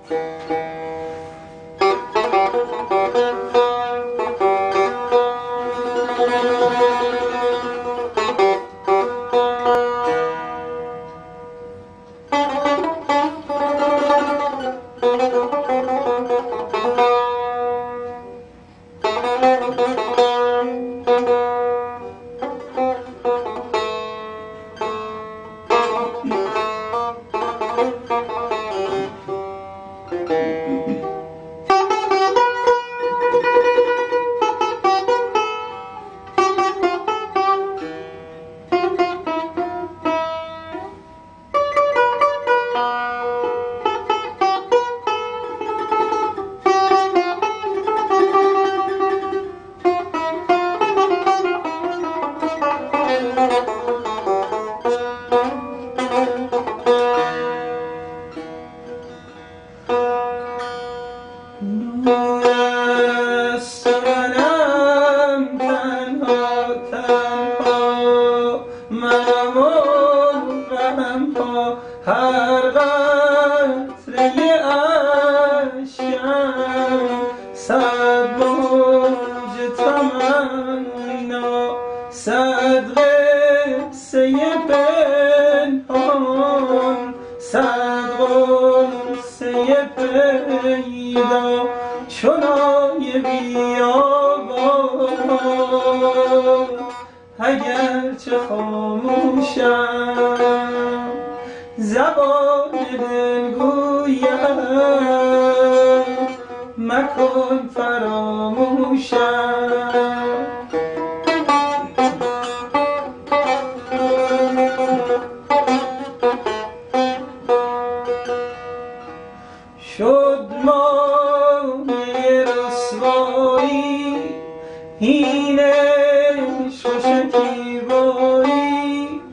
هر قطره اشکم صد موج تمنا، صد قصه پنهان، صد قصه پیدا، چنای بیابان اگرچه خاموشم، زبان دل گویم مکن فراموشم. شد مایه رسوایی این عشق و شکیبایی،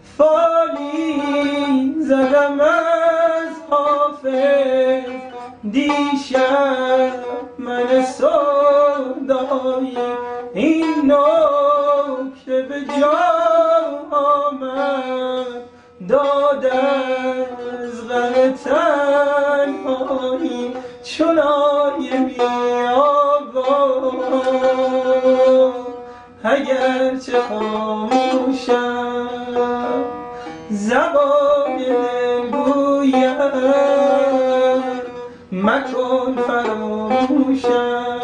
فالی زدم از حافظ دیشب من سودایی، این نکته به جا آمد داد از غم تنهایی، چنای بیابان اگرچه خاموشم، زبان دل گویم مکن فراموشم.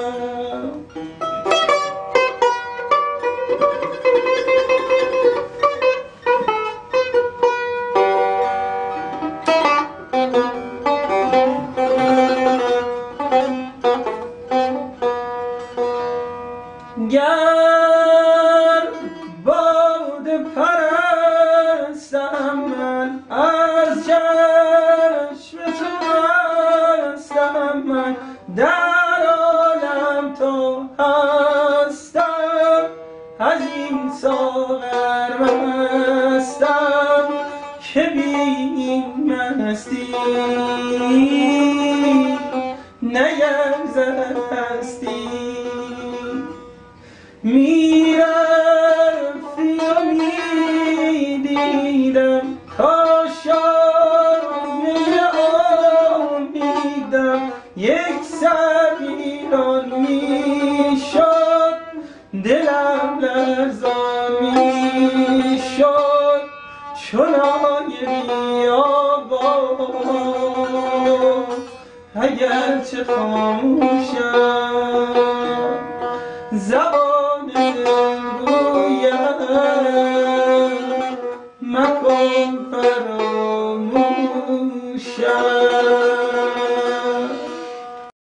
گر باده پرستم من از چشم تو هستم، من در عالم تو هستم، از این ساغر مستم که بی این مستی نیرزد هستی. میرفتی و میدیدم تا شانه امیدم یک سر ویران میشد، دلم لرزان میشد، چنای بیابان اگرچه خاموشم، زبان دل گویم مکن فراموشم.